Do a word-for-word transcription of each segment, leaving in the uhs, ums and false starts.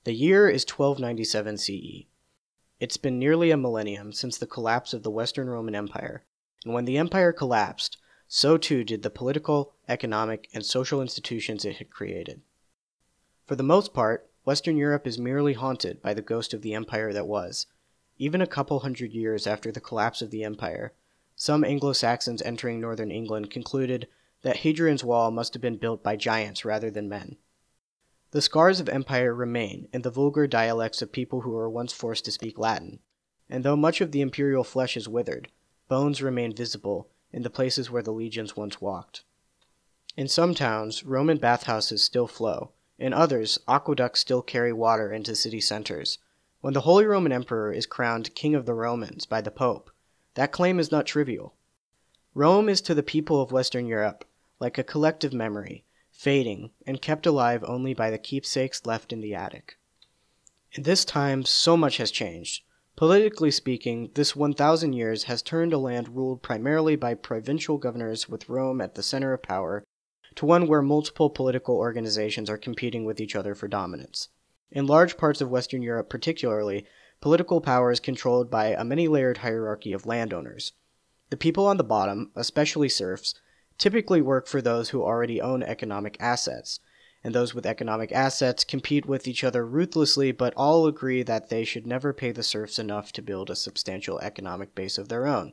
The year is twelve ninety-seven C E. It's been nearly a millennium since the collapse of the Western Roman Empire, and when the empire collapsed, so too did the political, economic, and social institutions it had created. For the most part, Western Europe is merely haunted by the ghost of the empire that was. Even a couple hundred years after the collapse of the empire, some Anglo-Saxons entering northern England concluded that Hadrian's Wall must have been built by giants rather than men. The scars of empire remain in the vulgar dialects of people who were once forced to speak Latin, and though much of the imperial flesh is withered, bones remain visible in the places where the legions once walked. In some towns, Roman bathhouses still flow. In others, aqueducts still carry water into city centers. When the Holy Roman Emperor is crowned King of the Romans by the Pope, that claim is not trivial. Rome is to the people of Western Europe like a collective memory, fading and kept alive only by the keepsakes left in the attic. In this time, so much has changed. Politically speaking, this one thousand years has turned a land ruled primarily by provincial governors with Rome at the center of power to one where multiple political organizations are competing with each other for dominance. In large parts of Western Europe particularly, political power is controlled by a many-layered hierarchy of landowners. The people on the bottom, especially serfs, typically work for those who already own economic assets, and those with economic assets compete with each other ruthlessly, but all agree that they should never pay the serfs enough to build a substantial economic base of their own.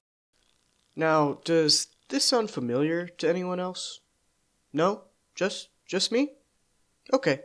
Now, does this sound familiar to anyone else? No? Just, just me? Okay.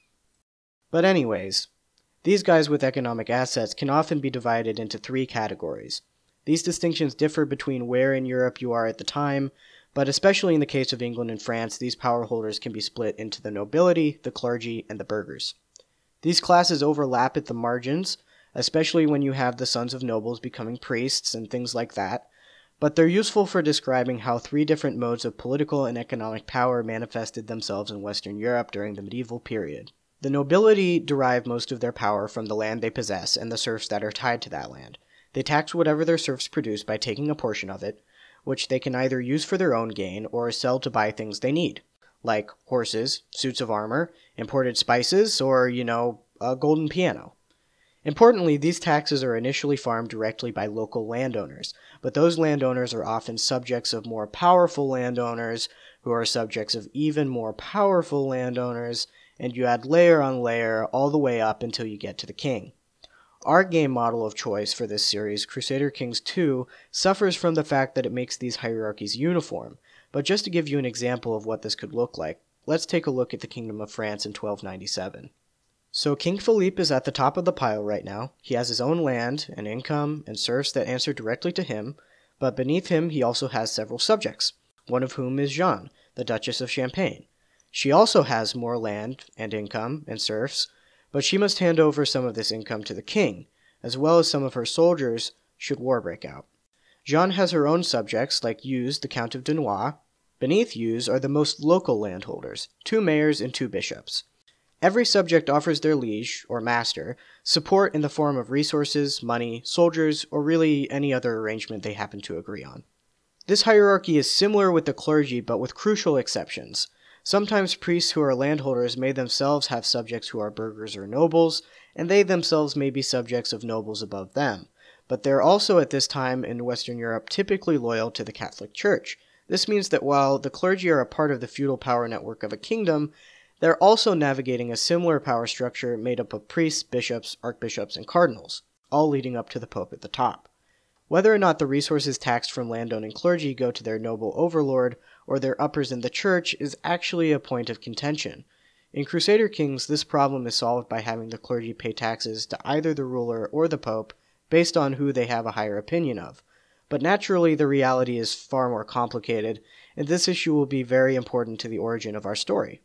But anyways, these guys with economic assets can often be divided into three categories. These distinctions differ between where in Europe you are at the time, but especially in the case of England and France, these power holders can be split into the nobility, the clergy, and the burghers. These classes overlap at the margins, especially when you have the sons of nobles becoming priests and things like that, but they're useful for describing how three different modes of political and economic power manifested themselves in Western Europe during the medieval period. The nobility derive most of their power from the land they possess and the serfs that are tied to that land. They tax whatever their serfs produce by taking a portion of it, which they can either use for their own gain or sell to buy things they need, like horses, suits of armor, imported spices, or, you know, a golden piano. Importantly, these taxes are initially farmed directly by local landowners, but those landowners are often subjects of more powerful landowners, who are subjects of even more powerful landowners, and you add layer on layer all the way up until you get to the king. Our game model of choice for this series, Crusader Kings two, suffers from the fact that it makes these hierarchies uniform, but just to give you an example of what this could look like, let's take a look at the Kingdom of France in twelve ninety-seven. So King Philippe is at the top of the pile right now. He has his own land and income and serfs that answer directly to him, but beneath him he also has several subjects, one of whom is Jeanne, the Duchess of Champagne. She also has more land and income and serfs, but she must hand over some of this income to the king, as well as some of her soldiers should war break out. Jeanne has her own subjects like Hughes, the Count of Dunois. Beneath Hughes are the most local landholders, two mayors and two bishops. Every subject offers their liege, or master, support in the form of resources, money, soldiers, or really any other arrangement they happen to agree on. This hierarchy is similar with the clergy, but with crucial exceptions. Sometimes priests who are landholders may themselves have subjects who are burghers or nobles, and they themselves may be subjects of nobles above them. But they're also at this time in Western Europe typically loyal to the Catholic Church. This means that while the clergy are a part of the feudal power network of a kingdom, they're also navigating a similar power structure made up of priests, bishops, archbishops, and cardinals, all leading up to the Pope at the top. Whether or not the resources taxed from landowning clergy go to their noble overlord or their uppers in the church is actually a point of contention. In Crusader Kings, this problem is solved by having the clergy pay taxes to either the ruler or the Pope based on who they have a higher opinion of. But naturally, the reality is far more complicated, and this issue will be very important to the origin of our story.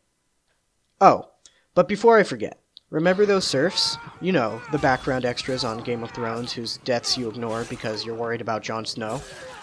Oh, but before I forget, remember those serfs? You know, the background extras on Game of Thrones whose deaths you ignore because you're worried about Jon Snow?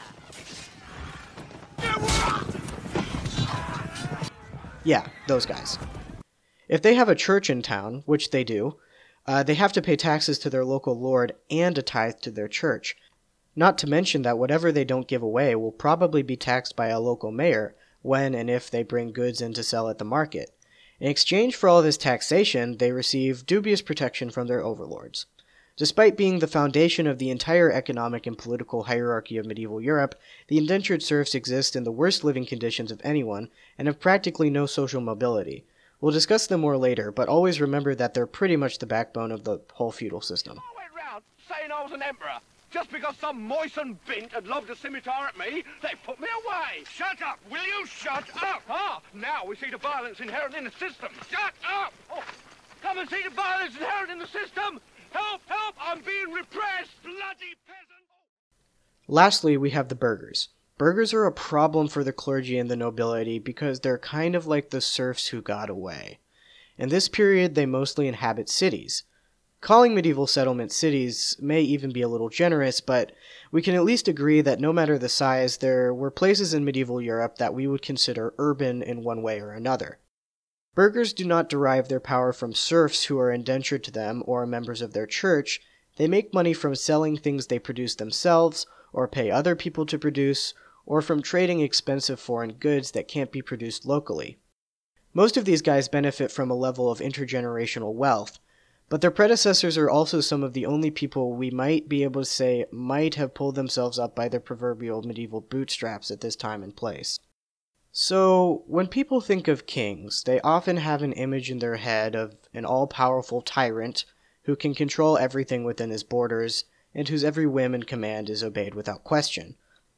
Yeah, those guys. If they have a church in town, which they do, uh, they have to pay taxes to their local lord and a tithe to their church. Not to mention that whatever they don't give away will probably be taxed by a local mayor when and if they bring goods in to sell at the market. In exchange for all this taxation, they receive dubious protection from their overlords. Despite being the foundation of the entire economic and political hierarchy of medieval Europe, the indentured serfs exist in the worst living conditions of anyone and have practically no social mobility. We'll discuss them more later, but always remember that they're pretty much the backbone of the whole feudal system. I went round saying I was an emperor. Just because some moistened bint had lobbed a scimitar at me, they put me away. Shut up! Will you shut up? Ah, now we see the violence inherent in the system. Shut up! Oh, come and see the violence inherent in the system! Help! Help! I'm being repressed! Bloody peasant! Lastly, we have the burghers. Burghers are a problem for the clergy and the nobility because they're kind of like the serfs who got away. In this period, they mostly inhabit cities. Calling medieval settlements cities may even be a little generous, but we can at least agree that no matter the size, there were places in medieval Europe that we would consider urban in one way or another. Burghers do not derive their power from serfs who are indentured to them or members of their church. They make money from selling things they produce themselves, or pay other people to produce, or from trading expensive foreign goods that can't be produced locally. Most of these guys benefit from a level of intergenerational wealth, but their predecessors are also some of the only people we might be able to say might have pulled themselves up by their proverbial medieval bootstraps at this time and place. So, when people think of kings, they often have an image in their head of an all-powerful tyrant who can control everything within his borders, and whose every whim and command is obeyed without question.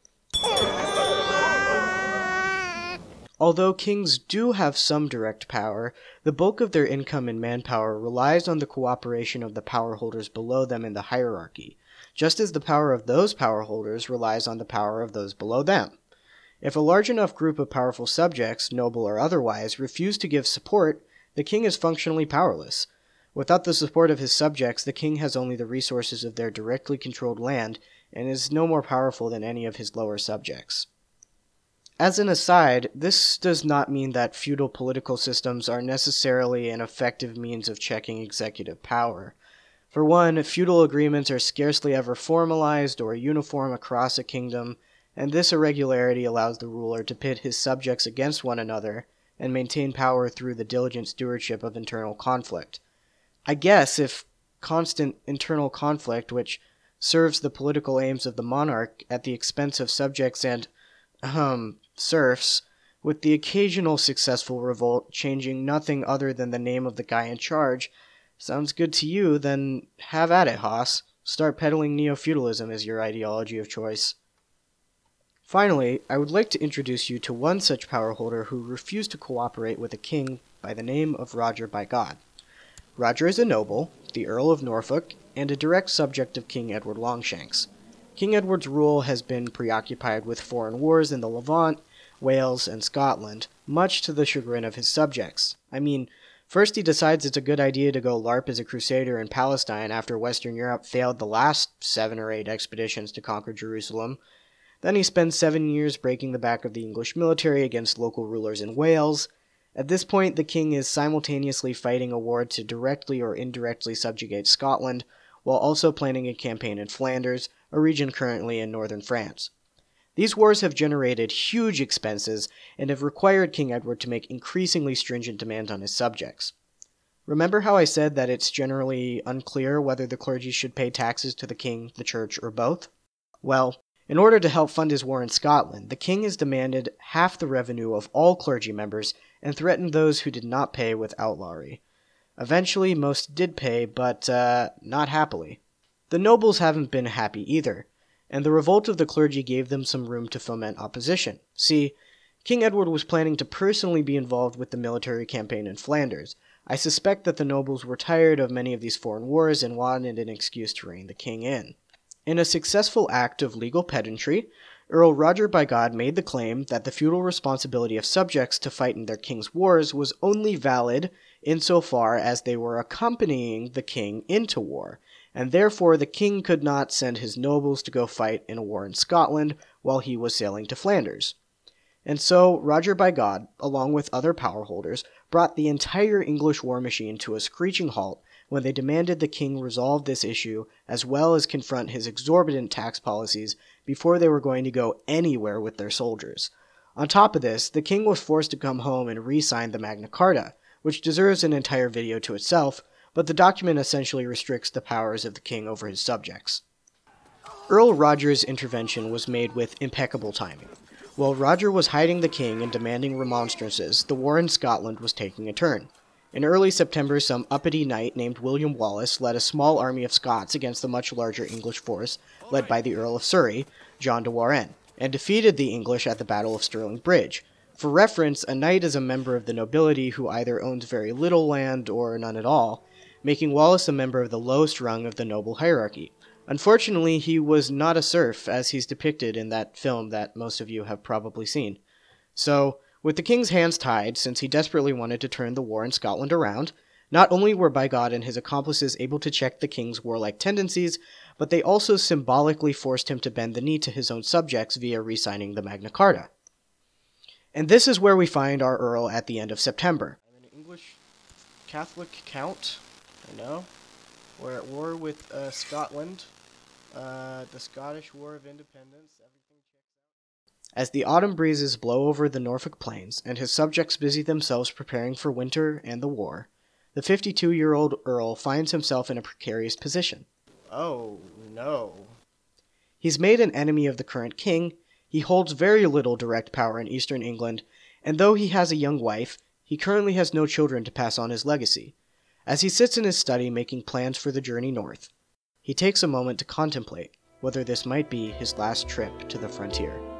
Although kings do have some direct power, the bulk of their income and manpower relies on the cooperation of the power holders below them in the hierarchy, just as the power of those power holders relies on the power of those below them. If a large enough group of powerful subjects, noble or otherwise, refuse to give support, the king is functionally powerless. Without the support of his subjects, the king has only the resources of their directly controlled land and is no more powerful than any of his lower subjects. As an aside, this does not mean that feudal political systems are necessarily an effective means of checking executive power. For one, feudal agreements are scarcely ever formalized or uniform across a kingdom, and this irregularity allows the ruler to pit his subjects against one another and maintain power through the diligent stewardship of internal conflict. I guess if constant internal conflict, which serves the political aims of the monarch at the expense of subjects and, ahem, serfs, with the occasional successful revolt changing nothing other than the name of the guy in charge, sounds good to you, then have at it, Haas. Start peddling neo-feudalism as your ideology of choice. Finally, I would like to introduce you to one such power holder who refused to cooperate with a king by the name of Roger Bigod. Roger is a noble, the Earl of Norfolk, and a direct subject of King Edward Longshanks. King Edward's rule has been preoccupied with foreign wars in the Levant, Wales, and Scotland, much to the chagrin of his subjects. I mean, first he decides it's a good idea to go LARP as a crusader in Palestine after Western Europe failed the last seven or eight expeditions to conquer Jerusalem. Then he spends seven years breaking the back of the English military against local rulers in Wales. At this point, the king is simultaneously fighting a war to directly or indirectly subjugate Scotland, while also planning a campaign in Flanders, a region currently in northern France. These wars have generated huge expenses and have required King Edward to make increasingly stringent demands on his subjects. Remember how I said that it's generally unclear whether the clergy should pay taxes to the king, the church, or both? Well, in order to help fund his war in Scotland, the king has demanded half the revenue of all clergy members and threatened those who did not pay with outlawry. Eventually, most did pay, but uh, not happily. The nobles haven't been happy either, and the revolt of the clergy gave them some room to foment opposition. See, King Edward was planning to personally be involved with the military campaign in Flanders. I suspect that the nobles were tired of many of these foreign wars and wanted an excuse to rein the king in. In a successful act of legal pedantry, Earl Roger Bigod made the claim that the feudal responsibility of subjects to fight in their king's wars was only valid insofar as they were accompanying the king into war, and therefore the king could not send his nobles to go fight in a war in Scotland while he was sailing to Flanders. And so Roger Bigod, along with other power holders, brought the entire English war machine to a screeching halt when they demanded the king resolve this issue as well as confront his exorbitant tax policies before they were going to go anywhere with their soldiers. On top of this, the king was forced to come home and re-sign the Magna Carta, which deserves an entire video to itself, but the document essentially restricts the powers of the king over his subjects. Earl Roger's intervention was made with impeccable timing. While Roger was hiding the king and demanding remonstrances, the war in Scotland was taking a turn. In early September, some uppity knight named William Wallace led a small army of Scots against the much larger English force led by the Earl of Surrey, John de Warenne, and defeated the English at the Battle of Stirling Bridge. For reference, a knight is a member of the nobility who either owns very little land or none at all, making Wallace a member of the lowest rung of the noble hierarchy. Unfortunately, he was not a serf, as he's depicted in that film that most of you have probably seen. So, with the king's hands tied, since he desperately wanted to turn the war in Scotland around, not only were Bigod and his accomplices able to check the king's warlike tendencies, but they also symbolically forced him to bend the knee to his own subjects via re-signing the Magna Carta. And this is where we find our Earl at the end of September. I'm an English Catholic count, I know. We're at war with uh, Scotland, uh, the Scottish War of Independence, everything checks out. As the autumn breezes blow over the Norfolk plains, and his subjects busy themselves preparing for winter and the war, the fifty-two-year-old Earl finds himself in a precarious position. Oh, no. He's made an enemy of the current king, he holds very little direct power in eastern England, and though he has a young wife, he currently has no children to pass on his legacy. As he sits in his study making plans for the journey north, he takes a moment to contemplate whether this might be his last trip to the frontier.